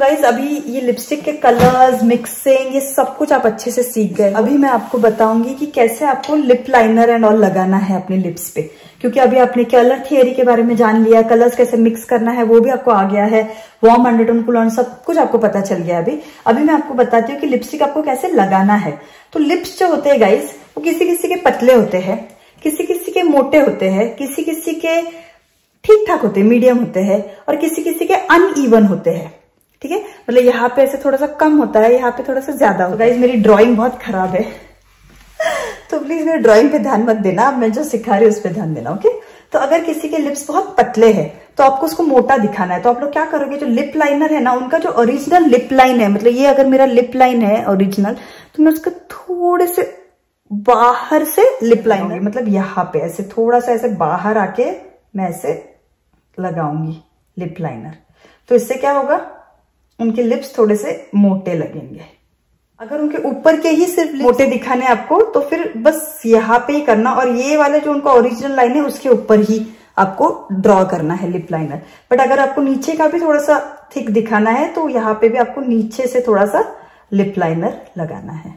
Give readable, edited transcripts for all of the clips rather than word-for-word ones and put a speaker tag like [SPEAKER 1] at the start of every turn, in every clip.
[SPEAKER 1] Guys अभी ये lipstick के कलर्स, मिक्सिंग, ये सब कुछ आप अच्छे से सीख गए। अभी मैं आपको बताऊंगी कि कैसे आपको लिप लाइनर एंड ऑल लगाना है अपने लिप्स पे, क्योंकि अभी आपने कलर थियरी के बारे में जान लिया, कलर्स कैसे मिक्स करना है वो भी आपको आ गया है, वार्म, अंडरटोन, पुल ऑन, सब कुछ आपको पता चल गया। अभी मैं आपको बताती हूँ कि लिपस्टिक आपको कैसे लगाना है। तो लिप्स जो होते हैं गाइज वो किसी किसी के पतले होते हैं, किसी किसी के मोटे होते हैं, किसी किसी के ठीक ठाक होते हैं, मीडियम होते हैं, और किसी किसी के अनइवन होते हैं। ठीक है, मतलब यहाँ पे ऐसे थोड़ा सा कम होता है, यहाँ पे थोड़ा सा ज्यादा होता है। गाइस मेरी ड्राइंग बहुत खराब है तो प्लीज मेरी ड्राइंग पे ध्यान मत देना, मैं जो सिखा रही हूँ उस पे ध्यान देना। ओके, तो अगर किसी के लिप्स बहुत पतले हैं तो आपको उसको मोटा दिखाना है, तो आप लोग क्या करोगे, जो लिप लाइनर है ना, उनका जो ओरिजिनल लिप लाइन है, मतलब ये अगर मेरा लिप लाइन है ओरिजिनल, तो मैं उसका थोड़े से बाहर से लिप लाइनर, मतलब यहाँ पे ऐसे थोड़ा सा ऐसे बाहर आके मैं ऐसे लगाऊंगी लिप लाइनर। तो इससे क्या होगा, उनके लिप्स थोड़े से मोटे लगेंगे। अगर उनके ऊपर के ही सिर्फ मोटे दिखाने आपको, तो फिर बस यहाँ पे ही करना, और ये वाले जो उनका ओरिजिनल लाइन है उसके ऊपर ही आपको ड्रॉ करना है लिप लाइनर। बट अगर आपको नीचे का भी थोड़ा सा थिक दिखाना है तो यहाँ पे भी आपको नीचे से थोड़ा सा लिप लाइनर लगाना है।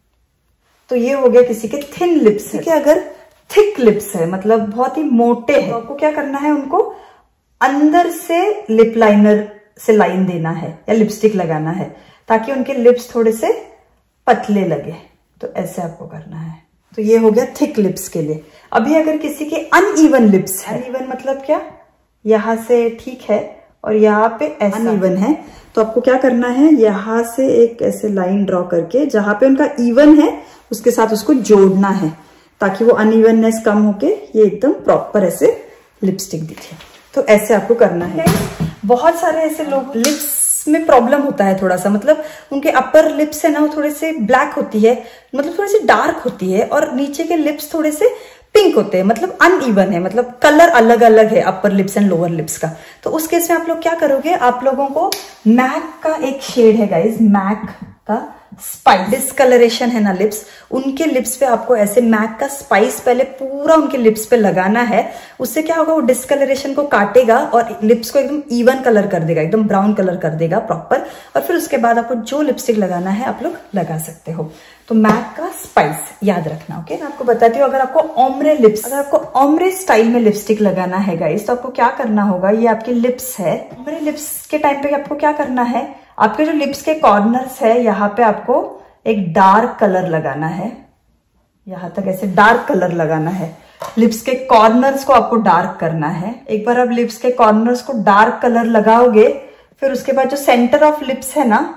[SPEAKER 1] तो ये हो गया किसी के थिन लिप्स है। अगर थिक लिप्स है, मतलब बहुत ही मोटे हैं, तो आपको क्या करना है, उनको अंदर से लिप लाइनर से लाइन देना है या लिपस्टिक लगाना है, ताकि उनके लिप्स थोड़े से पतले लगे। तो ऐसे आपको करना है। तो ये हो गया थिक लिप्स के लिए। अभी अगर किसी के अनइवन लिप्स है, अनइवन मतलब क्या, यहाँ से ठीक है और यहाँ पे ऐसा अनइवन है, तो आपको क्या करना है, यहाँ से एक ऐसे लाइन ड्रॉ करके जहां पे उनका इवन है उसके साथ उसको जोड़ना है, ताकि वो अनइवननेस कम होके ये एकदम प्रॉपर ऐसे लिपस्टिक दिखे। तो ऐसे आपको करना है। बहुत सारे ऐसे लोग लिप्स में प्रॉब्लम होता है थोड़ा सा, मतलब उनके अपर लिप्स है ना वो थोड़े से ब्लैक होती है, मतलब थोड़ी सी डार्क होती है, और नीचे के लिप्स थोड़े से पिंक होते हैं, मतलब अनइवन है, मतलब कलर अलग अलग है upper lips and lower lips का। तो उस केस में आप लोग क्या करोगे, आप लोगों को मैक का एक शेड है गाइज, मैक का स्पाइस डिस्कलरेशन है ना लिप्स, उनके लिप्स पे आपको ऐसे मैक का स्पाइस पहले पूरा उनके लिप्स पे लगाना है। उससे क्या होगा, वो डिस्कलरेशन को काटेगा और लिप्स को एकदम इवन कलर कर देगा, एकदम ब्राउन कलर कर देगा प्रॉपर। और फिर उसके बाद आपको जो लिपस्टिक लगाना है आप लोग लगा सकते हो। तो मैक का स्पाइस याद रखना। ओके, मैं आपको बताती हूँ, अगर आपको ओम्ब्रे लिप्स, अगर आपको ओम्ब्रे स्टाइल में लिपस्टिक लगाना है गाइस, तो आपको क्या करना होगा, ये आपके लिप्स है, ओम्ब्रे लिप्स के टाइम पे आपको क्या करना है, आपके जो लिप्स के कॉर्नर्स है यहाँ पे आपको एक डार्क कलर लगाना है, यहाँ तक ऐसे डार्क कलर लगाना है। लिप्स के कॉर्नर्स को आपको डार्क करना है। एक बार आप लिप्स के कॉर्नर्स को डार्क कलर लगाओगे, फिर उसके बाद जो सेंटर ऑफ लिप्स है ना,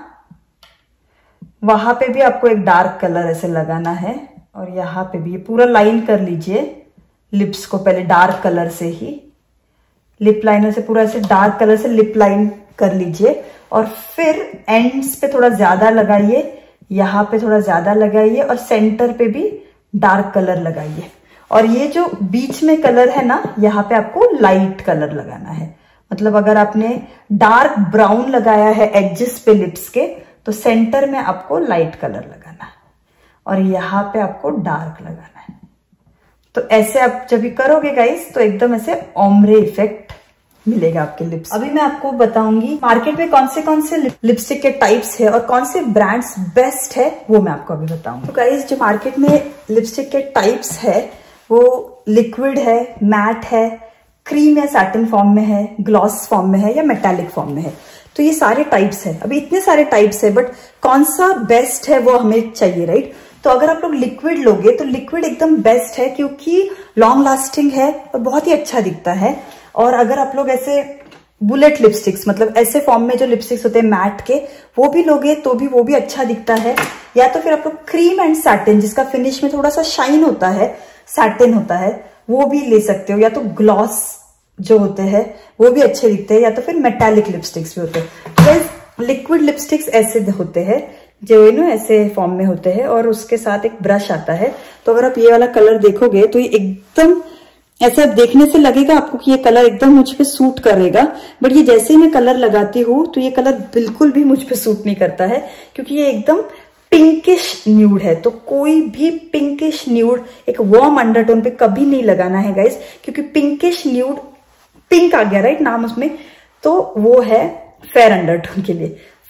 [SPEAKER 1] वहां पे भी आपको एक डार्क कलर ऐसे लगाना है, और यहाँ पे भी ये पूरा लाइन कर लीजिए लिप्स को, पहले डार्क कलर से ही, लिप लाइनर से पूरा ऐसे डार्क कलर से लिप लाइन कर लीजिए, और फिर एंड्स पे थोड़ा ज्यादा लगाइए, यहाँ पे थोड़ा ज्यादा लगाइए, और सेंटर पे भी डार्क कलर लगाइए। और ये जो बीच में कलर है ना, यहाँ पे आपको लाइट कलर लगाना है। मतलब अगर आपने डार्क ब्राउन लगाया है एजेस पे लिप्स के, तो सेंटर में आपको लाइट कलर लगाना है, और यहाँ पे आपको डार्क लगाना है। तो ऐसे आप जब भी करोगे गाइस, तो एकदम ऐसे ओम्ब्रे इफेक्ट मिलेगा आपके लिप्स। अभी मैं आपको बताऊंगी मार्केट में कौन से लिपस्टिक के टाइप्स है और कौन से ब्रांड्स बेस्ट है, वो मैं आपको अभी बताऊंगी। तो गाइस, जो मार्केट में लिपस्टिक के टाइप्स है वो लिक्विड है, मैट है, क्रीम या सैटिन फॉर्म में है, ग्लॉस फॉर्म में है, या मेटालिक फॉर्म में है। तो ये सारे टाइप्स है। अभी इतने सारे टाइप्स है, बट कौन सा बेस्ट है वो हमें चाहिए, राइट? तो अगर आप लोग लिक्विड लोगे तो लिक्विड एकदम बेस्ट है, क्योंकि लॉन्ग लास्टिंग है और बहुत ही अच्छा दिखता है। और अगर आप लोग ऐसे बुलेट लिपस्टिक्स, मतलब ऐसे फॉर्म में जो लिपस्टिक्स होते हैं मैट के, वो भी लोगे तो भी वो भी अच्छा दिखता है। या तो फिर आप लोग क्रीम एंड सैटिन, जिसका फिनिश में थोड़ा सा शाइन होता है, सैटिन होता है, वो भी ले सकते हो। या तो ग्लॉस जो होते हैं वो भी अच्छे दिखते हैं, या तो फिर मेटालिक लिपस्टिक्स भी होते हैं। तो लिक्विड लिपस्टिक्स ऐसे होते हैं जो ऐसे फॉर्म में होते हैं, और उसके साथ एक ब्रश आता है। तो अगर आप ये वाला कलर देखोगे तो ये एकदम ऐसा देखने से लगेगा आपको कि ये कलर एकदम मुझ पे सूट करेगा, बट ये जैसे ही मैं कलर लगाती हूँ तो ये कलर बिल्कुल भी मुझ पे सूट नहीं करता है, क्योंकि ये एकदम पिंकिश न्यूड है। तो कोई भी पिंकिश न्यूड एक वार्म अंडरटोन पे कभी नहीं लगाना है गाइस, क्योंकि पिंकिश न्यूड, पिंक आ गया राइट नाम उसमें, तो वो है फेयर अंडरटोन के लिए।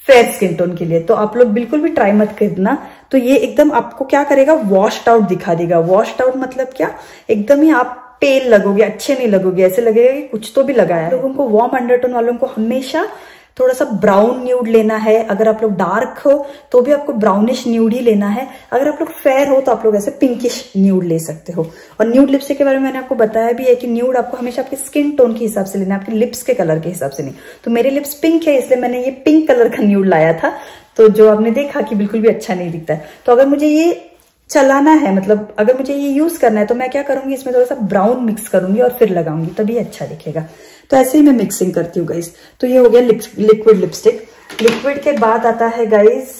[SPEAKER 1] फेयर स्किन टोन के लिए। तो आप लोग बिल्कुल भी ट्राई मत करना। तो ये एकदम आपको क्या करेगा, वॉश्ड आउट दिखा देगा। वॉश्ड आउट मतलब क्या, एकदम ही आप पेल लगोगे, अच्छे नहीं लगोगे, ऐसे लगेगा कि कुछ तो भी लगाया है। लोगों को वार्म अंडरटोन वालों को हमेशा थोड़ा सा ब्राउन न्यूड लेना है। अगर आप लोग डार्क हो तो भी आपको ब्राउनिश न्यूड ही लेना है। अगर आप लोग फेयर हो तो आप लोग ऐसे पिंकिश न्यूड ले सकते हो। और न्यूड लिपस्टिक के बारे में मैंने आपको बताया भी है कि न्यूड आपको हमेशा आपके स्किन टोन के हिसाब से लेना है, आपके लिप्स के कलर के हिसाब से नहीं। तो मेरे लिप्स पिंक है इसलिए मैंने ये पिंक कलर का न्यूड लाया था, तो जो आपने देखा कि बिल्कुल भी अच्छा नहीं दिखता है। तो अगर मुझे ये चलाना है, मतलब अगर मुझे ये यूज करना है, तो मैं क्या करूंगी, इसमें थोड़ा सा ब्राउन मिक्स करूंगी और फिर लगाऊंगी, तभी अच्छा दिखेगा। तो ऐसे ही मैं मिक्सिंग करती हूँ गाइज। तो ये हो गया लिक्विड लिपस्टिक। लिक्विड के बाद आता है guys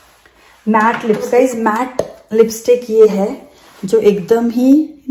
[SPEAKER 1] matte lips. Guys matte lipstick ये है जो एकदम ही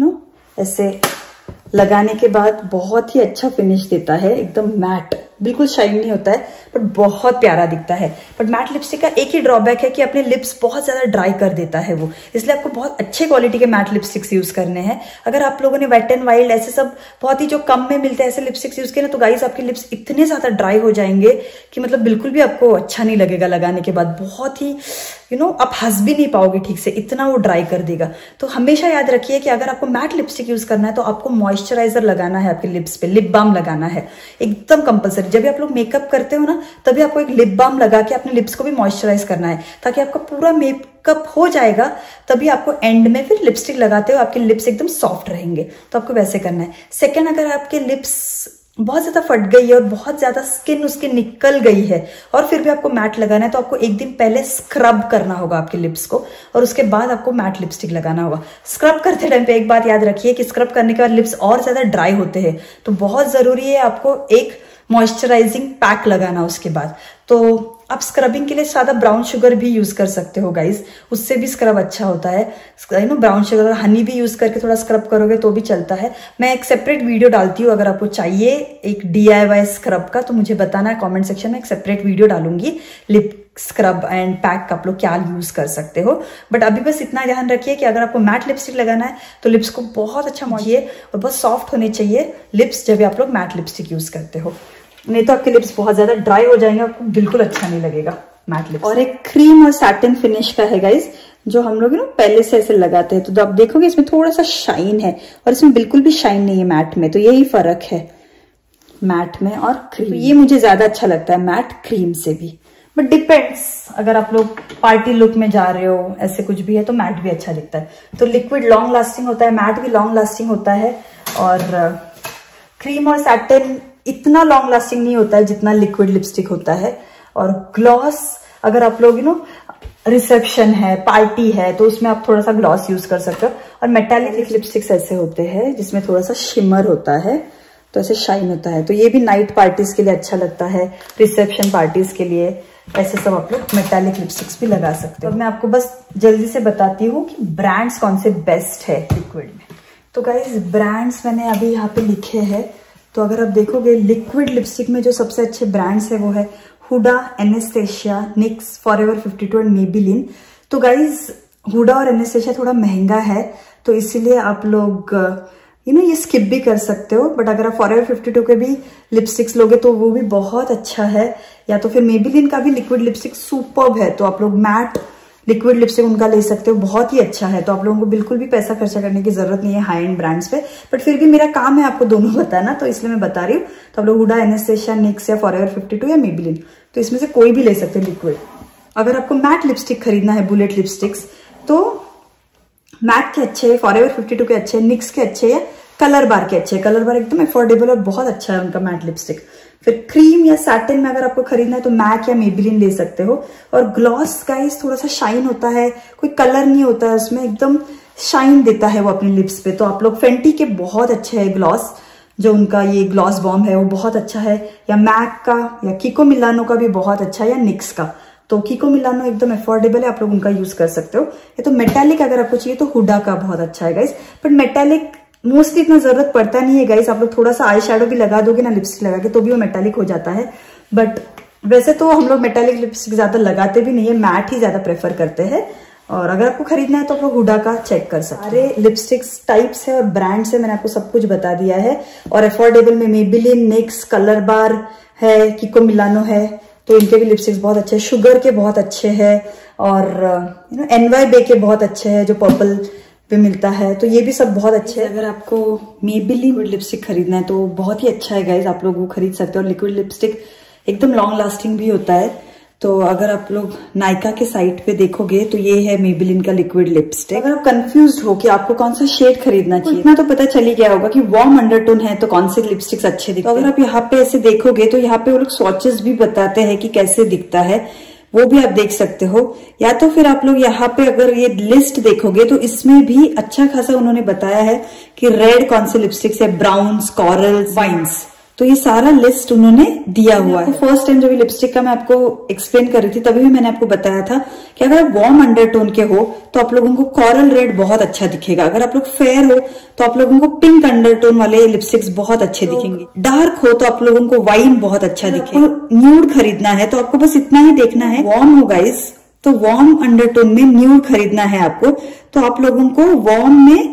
[SPEAKER 1] ऐसे लगाने के बाद बहुत ही अच्छा फिनिश देता है, एकदम मैट, बिल्कुल शाइन नहीं होता है बट बहुत प्यारा दिखता है। बट मैट लिपस्टिक का एक ही ड्रॉबैक है कि अपने लिप्स बहुत ज्यादा ड्राई कर देता है वो, इसलिए आपको बहुत अच्छे क्वालिटी के मैट लिपस्टिक्स यूज करने हैं। अगर आप लोगों ने वेट एंड वाइल्ड ऐसे सब बहुत ही जो कम में मिलते हैं ऐसे लिपस्टिक्स यूज किए ना, तो गाइस आपके लिप्स इतने ज्यादा ड्राई हो जाएंगे कि मतलब बिल्कुल भी आपको अच्छा नहीं लगेगा लगाने के बाद। बहुत ही आप हंस भी नहीं पाओगे ठीक से, इतना वो ड्राई कर देगा। तो हमेशा याद रखिए कि अगर आपको मैट लिपस्टिक यूज करना है तो आपको मॉइस्चराइजर लगाना है आपके लिप्स पे, लिप बाम लगाना है एकदम कंपलसरी। जब भी आप लोग मेकअप करते हो ना, तभी आपको एक लिप बाम लगा के अपने लिप्स को भी मॉइस्चराइज करना है, ताकि आपका पूरा मेकअप हो जाएगा, तभी आपको एंड में फिर लिपस्टिक लगाते हो आपके लिप्स एकदम सॉफ्ट रहेंगे। तो आपको वैसे करना है। सेकेंड, अगर आपके लिप्स बहुत ज्यादा फट गई है और बहुत ज्यादा स्किन उसकी निकल गई है और फिर भी आपको मैट लगाना है, तो आपको एक दिन पहले स्क्रब करना होगा आपके लिप्स को और उसके बाद आपको मैट लिपस्टिक लगाना होगा। स्क्रब करते टाइम पे एक बात याद रखिए कि स्क्रब करने के बाद लिप्स और ज्यादा ड्राई होते हैं, तो बहुत जरूरी है आपको एक मॉइस्चराइजिंग पैक लगाना उसके बाद। तो आप स्क्रबिंग के लिए सादा ब्राउन शुगर भी यूज कर सकते हो गाइज, उससे भी स्क्रब अच्छा होता है। ब्राउन शुगर और हनी भी यूज करके थोड़ा स्क्रब करोगे तो भी चलता है। मैं एक सेपरेट वीडियो डालती हूँ, अगर आपको चाहिए एक DIY स्क्रब का तो मुझे बताना है कमेंट सेक्शन में, एक सेपरेट वीडियो डालूंगी लिप स्क्रब एंड पैक आप लोग क्या यूज कर सकते हो। बट अभी बस इतना ध्यान रखिए कि अगर आपको मैट लिपस्टिक लगाना है तो लिप्स को बहुत अच्छा मॉइस्चर और बहुत सॉफ्ट होने चाहिए लिप्स जब आप लोग मैट लिपस्टिक यूज करते हो, नहीं तो आपके लिप्स बहुत ज्यादा ड्राई हो जाएंगे, आपको बिल्कुल अच्छा नहीं लगेगा मैट लिप्स। और एक क्रीम और सैटिन फिनिश का है गाइज, जो हम लोग पहले से ऐसे लगाते हैं। तो आप देखोगे इसमें थोड़ा सा शाइन है और इसमें बिल्कुल भी शाइन नहीं है मैट में। तो यही फर्क है मैट में और क्रीम। तो ये मुझे ज्यादा अच्छा लगता है मैट क्रीम से भी, बट डिपेंड्स। अगर आप लोग पार्टी लुक में जा रहे हो, ऐसे कुछ भी है, तो मैट भी अच्छा दिखता है। तो लिक्विड लॉन्ग लास्टिंग होता है, मैट भी लॉन्ग लास्टिंग होता है, और क्रीम और सैटिन इतना लॉन्ग लास्टिंग नहीं होता है जितना लिक्विड लिपस्टिक होता है। और ग्लॉस, अगर आप लोग रिसेप्शन है, पार्टी है, तो उसमें आप थोड़ा सा ग्लॉस यूज कर सकते हो। और मेटालिक लिपस्टिक्स ऐसे होते हैं जिसमें थोड़ा सा शिमर होता है, तो ऐसे शाइन होता है। तो ये भी नाइट पार्टीज के लिए अच्छा लगता है, रिसेप्शन पार्टीज के लिए ऐसे सब आप लोग मेटालिक लिपस्टिक्स भी लगा सकते हो। तो मैं आपको बस जल्दी से बताती हूँ कि ब्रांड्स कौन से बेस्ट है लिक्विड में। तो गाइस ब्रांड्स मैंने अभी यहाँ पे लिखे हैं। तो अगर आप देखोगे लिक्विड लिपस्टिक में जो सबसे अच्छे ब्रांड्स है वो है Huda, Anastasia, NYX, forever 52 and Maybelline. तो गाइज हुडा और एनास्टेशिया थोड़ा महंगा है, तो इसीलिए आप लोग ये स्किप भी कर सकते हो। बट अगर आप फॉरएवर 52 के भी लिपस्टिक्स लोगे तो वो भी बहुत अच्छा है। या तो फिर मेबेलिन का भी लिक्विड लिपस्टिक सुपर्ब है, तो आप लोग मैट लिक्विड लिपस्टिक उनका ले सकते हो, बहुत ही अच्छा है। तो आप लोगों को बिल्कुल भी पैसा खर्चा करने की जरूरत नहीं है हाई एंड ब्रांड्स पे। बट फिर भी मेरा काम है आपको दोनों बताना, तो इसलिए मैं बता रही हूँ। तो आप लोग हुडा, एनास्टेशिया, निक्स या फॉरएवर 52 या मेबेलिन, तो इसमें से कोई भी ले सकते हो लिक्विड। अगर आपको मैट लिपस्टिक खरीदना है, बुलेट लिपस्टिक्स, तो मैट के अच्छे, फॉरएवर 52 के अच्छे, निक्स के अच्छे या कलर बार के अच्छे। कलर बार एकदम अफोर्डेबल और बहुत अच्छा है उनका मैट लिपस्टिक। फिर क्रीम या सैटिन में अगर आपको खरीदना है तो मैक या मेबेलिन ले सकते हो। और ग्लॉस गाइस थोड़ा सा शाइन होता है, कोई कलर नहीं होता है उसमें, एकदम शाइन देता है वो अपने लिप्स पे। तो आप लोग फेंटी के बहुत अच्छे है ग्लॉस, जो उनका ये ग्लॉस बॉम है वो बहुत अच्छा है, या मैक का या किको मिलानो का भी बहुत अच्छा है, या निक्स का। तो किको मिलानो एकदम अफोर्डेबल है, आप लोग उनका यूज कर सकते हो। ये तो मेटालिक अगर आपको चाहिए तो हुडा का बहुत अच्छा है गाइस। बट मेटालिक मोस्टली इतना जरूरत पड़ता नहीं है गाइस, आप लोग थोड़ा सा आई शेडो भी लगा दोगे ना लिपस्टिक लगा के, तो भी वो मेटालिक हो जाता है। बट वैसे तो हम लोग मेटालिक लिपस्टिक ज्यादा लगाते भी नहीं है, मैट ही ज्यादा प्रेफर करते हैं। और अगर आपको खरीदना है तो आप लोग हुडा का चेक कर सकते हैं। सारे लिपस्टिक्स टाइप्स है और ब्रांड्स है, मैंने आपको सब कुछ बता दिया है। और अफोर्डेबल में मेबेलिन, निक्स, कलर बार है, किको मिलानो है, तो इनके भी लिपस्टिक्स बहुत अच्छे हैं, शुगर के बहुत अच्छे हैं और NY बे के बहुत अच्छे हैं जो पर्पल पे मिलता है, तो ये भी सब बहुत अच्छे हैं। अगर आपको मेबेलिन लिपस्टिक खरीदना है तो बहुत ही अच्छा है गाइज, आप लोग वो खरीद सकते हो। और लिक्विड लिपस्टिक एकदम लॉन्ग लास्टिंग भी होता है। तो अगर आप लोग नायका के साइट पे देखोगे तो ये है मेबेलिन का लिक्विड लिपस्टिक। अगर आप कंफ्यूज हो कि आपको कौन सा शेड खरीदना चाहिए, इतना तो पता चल ही गया होगा कि वार्म अंडरटोन है तो कौन से लिपस्टिक्स अच्छे दिखते हैं। तो अगर आप यहाँ पे ऐसे देखोगे तो यहाँ पे वो लोग स्वॉचेस भी बताते हैं कि कैसे दिखता है, वो भी आप देख सकते हो। या तो फिर आप लोग यहाँ पे अगर ये लिस्ट देखोगे तो इसमें भी अच्छा खासा उन्होंने बताया है कि रेड कौन से लिपस्टिक्स है, ब्राउन्स, कॉरल्स, वाइन्स, तो ये सारा लिस्ट उन्होंने दिया हुआ है। फर्स्ट टाइम जब ये लिपस्टिक का मैं आपको एक्सप्लेन कर रही थी तभी भी मैंने आपको बताया था कि अगर आप वार्म अंडरटोन के हो तो आप लोगों को कॉरल रेड बहुत अच्छा दिखेगा। अगर आप लोग फेयर हो तो आप लोगों को पिंक अंडरटोन वाले लिपस्टिक्स बहुत अच्छे दिखेंगे। डार्क हो तो आप लोगों को वाइन बहुत अच्छा दिखेगा। न्यूड खरीदना है तो आपको बस इतना ही देखना है, वार्म हो गाइस तो वार्म अंडरटोन में न्यूड खरीदना है आपको, तो आप लोगों को वार्म में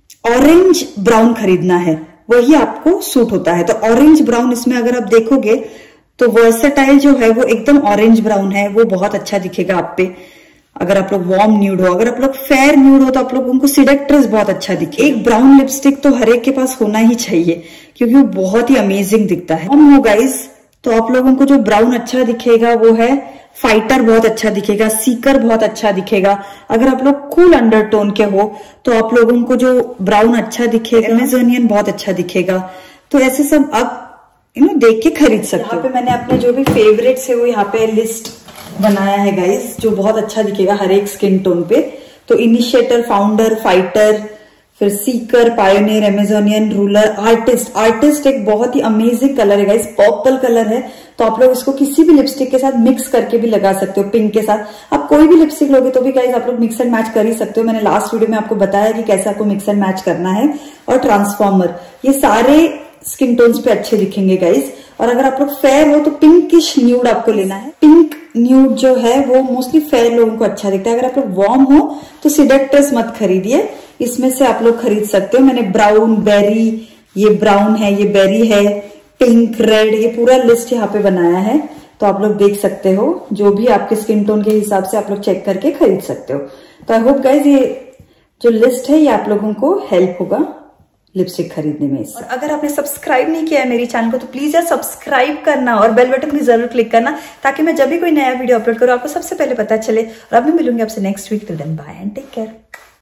[SPEAKER 1] ऑरेंज ब्राउन खरीदना है, वही आपको सूट होता है। तो ऑरेंज ब्राउन इसमें अगर आप देखोगे तो वर्सेटाइल जो है वो एकदम ऑरेंज ब्राउन है, वो बहुत अच्छा दिखेगा आप पे। अगर आप लोग वार्म न्यूड हो, अगर आप लोग फेयर न्यूड हो तो आप लोगों को सिडेक्ट्रेस बहुत अच्छा दिखे। एक ब्राउन लिपस्टिक तो हर एक के पास होना ही चाहिए क्योंकि वो बहुत ही अमेजिंग दिखता है। वार्म हो गाइस तो आप लोगों को जो ब्राउन अच्छा दिखेगा वो है फाइटर, बहुत अच्छा दिखेगा, सीकर बहुत अच्छा दिखेगा। अगर आप लोग कूल अंडरटोन के हो तो आप लोगों को जो ब्राउन अच्छा दिखेगा, अमेजोनियन बहुत अच्छा दिखेगा। तो ऐसे सब आप देख के खरीद सकते हो। यहाँ पे मैंने अपने जो भी फेवरेट्स है वो यहाँ पे लिस्ट बनाया है गाइस, जो बहुत अच्छा दिखेगा हर एक स्किन टोन पे। तो इनिशिएटर, फाउंडर, फाइटर, फिर seeker, pioneer, Amazonian, ruler, artist. Artist एक बहुत ही अमेजिंग कलर है गाइस, पर्पल कलर है, तो आप लोग इसको किसी भी लिपस्टिक के साथ मिक्स करके भी लगा सकते हो। पिंक के साथ आप कोई भी लिपस्टिक लोगे तो भी गाइस आप लोग मिक्स एंड मैच कर ही सकते हो। मैंने लास्ट वीडियो में आपको बताया कि कैसे आपको मिक्स एंड मैच करना है। और ट्रांसफॉर्मर, ये सारे स्किन टोन्स पे अच्छे दिखेंगे गाइस। और अगर आप लोग फेयर हो तो पिंकिश न्यूड आपको लेना है। पिंक न्यूड जो है वो मोस्टली फेयर लोगों को अच्छा दिखता है। अगर आप लोग वार्म हो तो सिडेक्ट्रेस मत खरीदिए, इसमें से आप लोग खरीद सकते हो। मैंने ब्राउन, बेरी, ये ब्राउन है, ये बेरी है, पिंक, रेड, ये पूरा लिस्ट यहाँ पे बनाया है, तो आप लोग देख सकते हो। जो भी आपके स्किन टोन के हिसाब से आप लोग चेक करके खरीद सकते हो। तो आई होप गाइज ये जो लिस्ट है ये आप लोगों को हेल्प होगा लिपस्टिक खरीदने में। और अगर आपने सब्सक्राइब नहीं किया है मेरी चैनल को तो प्लीज यार सब्सक्राइब करना और बेल बटन भी जरूर क्लिक करना, ताकि मैं जब भी कोई नया वीडियो अपलोड करूँ आपको सबसे पहले पता चले। और अब मैं मिलूंगी आपसे next week. Till then bye and take care.